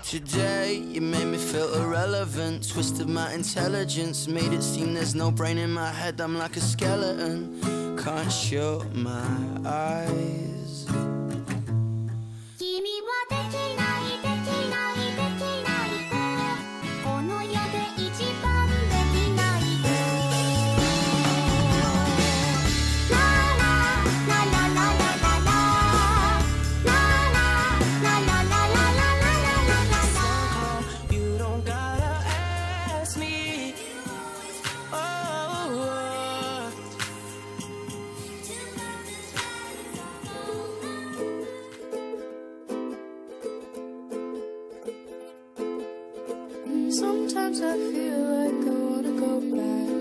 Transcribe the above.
Today, you made me feel irrelevant. Twisted my intelligence, made it seem there's no brain in my head. I'm like a skeleton, can't shut my eyes. Sometimes I feel like I wanna go back.